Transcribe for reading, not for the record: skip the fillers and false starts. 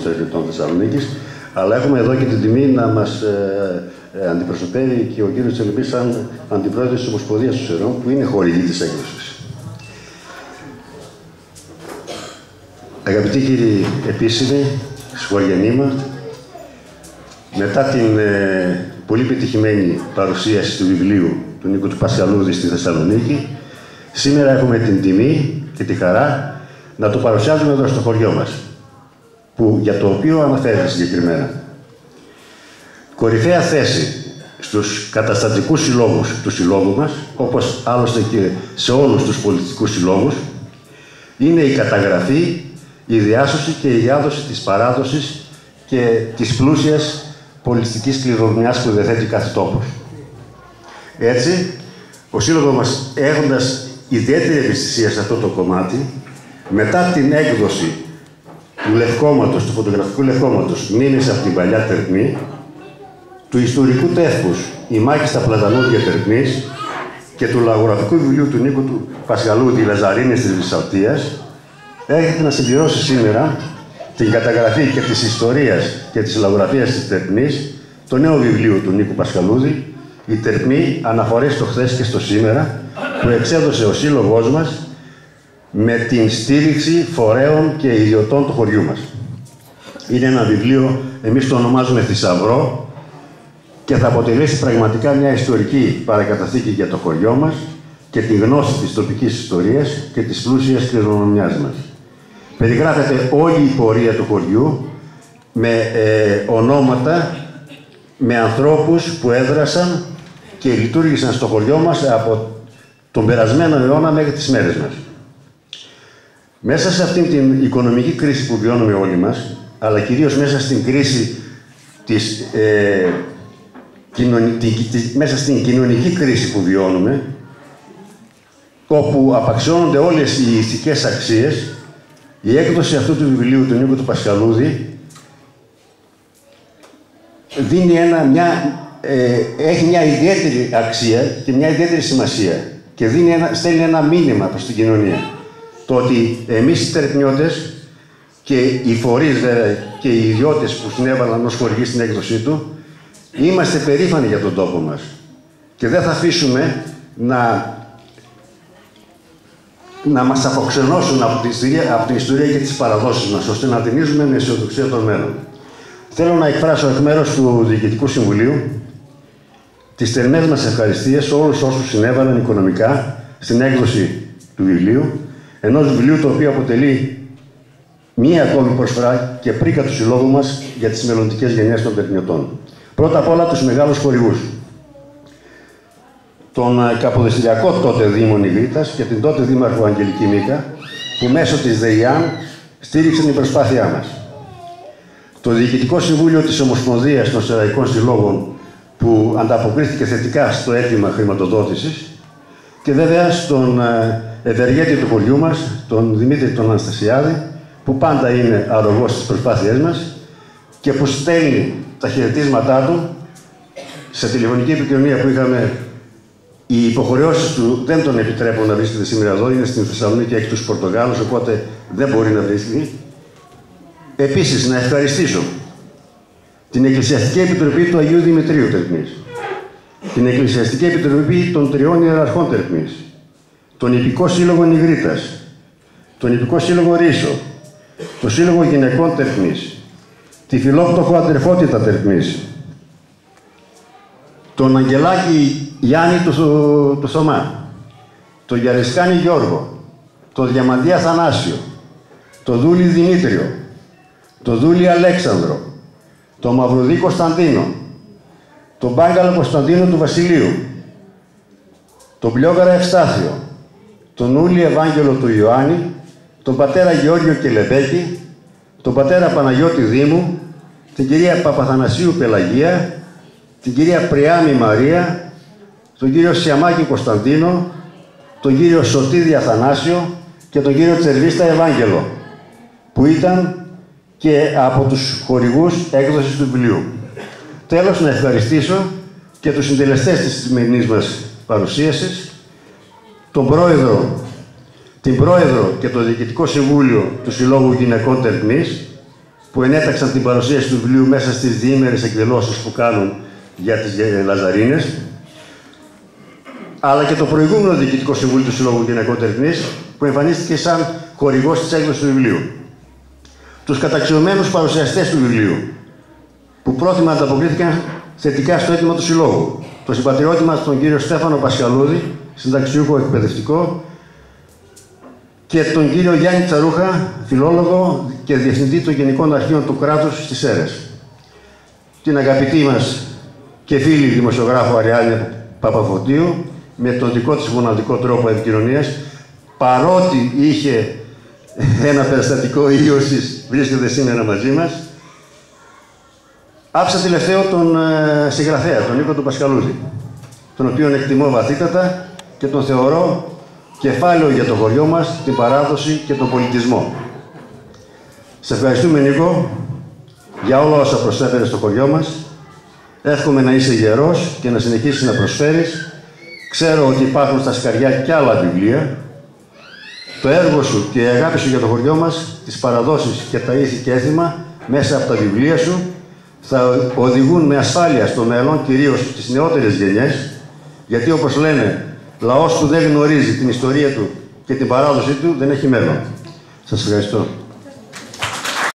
Στερετών Θεσσαλονίκης, αλλά έχουμε εδώ και την τιμή να μας αντιπροσωπεύει και ο κύριος Τσελιμπής σαν αντιπρόεδρος της Ομοσπονδίας των Στερεών, που είναι χορηγή της έκδοσης. Αγαπητοί κύριοι επίσημοι, συγχωριανοί, μετά την πολύ πετυχημένη παρουσίαση του βιβλίου του Νίκου του Πασχαλούδη στη Θεσσαλονίκη, σήμερα έχουμε την τιμή και τη χαρά να το παρουσιάζουμε εδώ στο χωριό μας, για το οποίο αναφέρεται συγκεκριμένα. Κορυφαία θέση στους καταστατικούς συλλόγους του συλλόγου μας, όπως άλλωστε και σε όλους τους πολιτιστικούς συλλόγους, είναι η καταγραφή, η διάσωση και η διάδοση της παράδοσης και της πλούσιας πολιτιστικής κληρονομιάς που διαθέτει κάθε τόπος. Έτσι, ο σύλλογος μας, έχοντας ιδιαίτερη ευαισθησία σε αυτό το κομμάτι, μετά την έκδοση του λευκόματος, του φωτογραφικού λευκόματος, μήνες από την παλιά Τερπνή, του ιστορικού τεύχους «Η μάχη στα πλατανούδια Τερπνής» και του λαγογραφικού βιβλίου του Νίκου του Πασχαλούδη «Οι Λαζαρίνες της Βυσσαλτίας», έρχεται να συμπληρώσει σήμερα την καταγραφή και της ιστορίας και της λαγογραφίας της Τερπνής, το νέο βιβλίο του Νίκου Πασχαλούδη, «Η Τερπνή, αναφορές στο χθες και στο σήμερα», που εξέδωσε ο σύλλογός μας με την στήριξη φορέων και ιδιωτών του χωριού μας. Είναι ένα βιβλίο, εμείς το ονομάζουμε θησαυρό, και θα αποτελέσει πραγματικά μια ιστορική παρακαταθήκη για το χωριό μας και τη γνώση της τοπικής ιστορίας και της πλούσιας κληρονομιάς μας. Περιγράφεται όλη η πορεία του χωριού με ονόματα, με ανθρώπους που έδρασαν και λειτουργήσαν στο χωριό μας από τον περασμένο αιώνα μέχρι τις μέρες μας. Μέσα σε αυτήν την οικονομική κρίση που βιώνουμε όλοι μας, αλλά κυρίως μέσα στην κρίση μέσα στην κοινωνική κρίση που βιώνουμε, όπου απαξιώνονται όλες οι ηθικές αξίες, η έκδοση αυτού του βιβλίου του Νίκου του Πασχαλούδη δίνει έχει μια ιδιαίτερη αξία και μια ιδιαίτερη σημασία και στέλνει ένα μήνυμα προς την κοινωνία. Το ότι εμείς οι τερπνιώτες και οι φορείς και οι ιδιώτες που συνέβαλαν ως χορηγοί στην έκδοσή του, είμαστε περήφανοι για τον τόπο μας και δεν θα αφήσουμε να μας αποξενώσουν από την ιστορία και τις παραδόσεις μας, ώστε να ταινίζουμε με αισιοδοξία το μέλλον. Θέλω να εκφράσω εκ μέρους του Διοικητικού Συμβουλίου τις θερμές μας ευχαριστίες σε όλους όσους συνέβαλαν οικονομικά στην έκδοση του βιβλίου, ενός βιβλίου το οποίο αποτελεί μία ακόμη προσφορά και πρίκα του συλλόγου μας για τις μελλοντικές γενιές των τερπνιωτών. Πρώτα απ' όλα τους μεγάλους χορηγούς. Τον Καποδιστριακό τότε Δήμο Νιγρίτας και την τότε Δήμαρχο Αγγελική Μίκα, που μέσω της ΔΕΙΑΝ στήριξαν την προσπάθειά μας. Το Διοικητικό Συμβούλιο της Ομοσπονδίας των Στεραϊκών Συλλόγων, που ανταποκρίθηκε θετικά στο αίτημα χρηματοδότησης, και βέβαια στον ευεργέτη του χωριού μας, τον Δημήτρη τον Αναστασιάδη, που πάντα είναι αρρωγός στις προσπάθειές μας και που στέλνει τα χαιρετίσματά του. Σε τηλεφωνική επικοινωνία που είχαμε, οι υποχρεώσεις του δεν τον επιτρέπουν να βρίσκεται σήμερα εδώ, είναι στην Θεσσαλονίκη και έχει τους Πορτογάλους, οπότε δεν μπορεί να βρίσκεται. Επίσης, να ευχαριστήσω την Εκκλησιαστική Επιτροπή του Αγίου Δημητρίου Τερπνής, την Εκκλησιαστική Επιτροπή των Τριών Ιεραρχών Τερπνής, τον Ιππικό Σύλλογο Νιγρίτας, τον Ιππικό Σύλλογο Ρήσο, το Σύλλογο Γυναικών Τερπνής, τη Φιλόπτωχο Αδερφότητα Τερπνής, τον Αγγελάκη Γιάννη του Θωμά, τον Γιαρισκάνη Γιώργο, τον Διαμαντία Θανάσιο, τον Δούλη Δημήτριο, τον Δούλη Αλέξανδρο, τον Μαυρουδί Κωνσταντίνο, τον Μπάγκαλο Κωνσταντίνο του Βασιλείου, τον Πλιόγαρα Ευστάθιο, τον Ούλη Ευάγγελο του Ιωάννη, τον πατέρα Γεώργιο Κελεμπέκη, τον πατέρα Παναγιώτη Δήμου, την κυρία Παπαθανασίου Πελαγία, την κυρία Πριάμη Μαρία, τον κύριο Σιαμάκη Κωνσταντίνο, τον κύριο Σωτήδη Αθανάσιο και τον κύριο Τσερβίστα Ευάγγελο, που ήταν και από τους χορηγούς έκδοσης του βιβλίου. Τέλος, να ευχαριστήσω και τους συντελεστές της σημερινής μας παρουσίασης, την Πρόεδρο και το Διοικητικό Συμβούλιο του Συλλόγου Γυναικών Τερπνής, που ενέταξαν την παρουσίαση του βιβλίου μέσα στις διήμερες εκδηλώσεις που κάνουν για τις Λαζαρίνες, αλλά και το προηγούμενο Διοικητικό Συμβούλιο του Συλλόγου Γυναικών Τερκνής, που εμφανίστηκε σαν χορηγός της έκδοσης του βιβλίου. Τους καταξιωμένους παρουσιαστές του βιβλίου, που πρόθυμα ανταποκρίθηκαν θετικά στο αίτημα του Συλλόγου. Το συμπατριώτη μας, τον κύριο Στέφανο Πασχαλούδη, συνταξιούχο εκπαιδευτικό, και τον κύριο Γιάννη Τσαρούχα, φιλόλογο και διευθυντή των Γενικών Αρχείων του Κράτους στις Σέρρες. Την αγαπητή μας και φίλη δημοσιογράφο Αριάννη Παπαφωτίου, με τον δικό της μοναδικό τρόπο επικοινωνίας, παρότι είχε ένα περιστατικό ίωσης, βρίσκεται σήμερα μαζί μας. Άφησα τελευταίο τον συγγραφέα, τον Νίκο τον Πασχαλούδη, τον οποίον εκτιμώ βαθύτατα και τον θεωρώ κεφάλαιο για το χωριό μας, την παράδοση και τον πολιτισμό. Σε ευχαριστούμε, Νίκο, για όλα όσα προσέφερες στο χωριό μας. Εύχομαι να είσαι γερός και να συνεχίσεις να προσφέρεις. Ξέρω ότι υπάρχουν στα σκαριά κι άλλα βιβλία. Το έργο σου και η αγάπη σου για το χωριό μας, τις παραδόσεις και τα ήθη και έθιμα μέσα από τα βιβλία σου, θα οδηγούν με ασφάλεια στο μέλλον, κυρίως στις νεότερες γενιές, γιατί όπως λένε, λαός που δεν γνωρίζει την ιστορία του και την παράδοσή του δεν έχει μέλλον. Σας ευχαριστώ.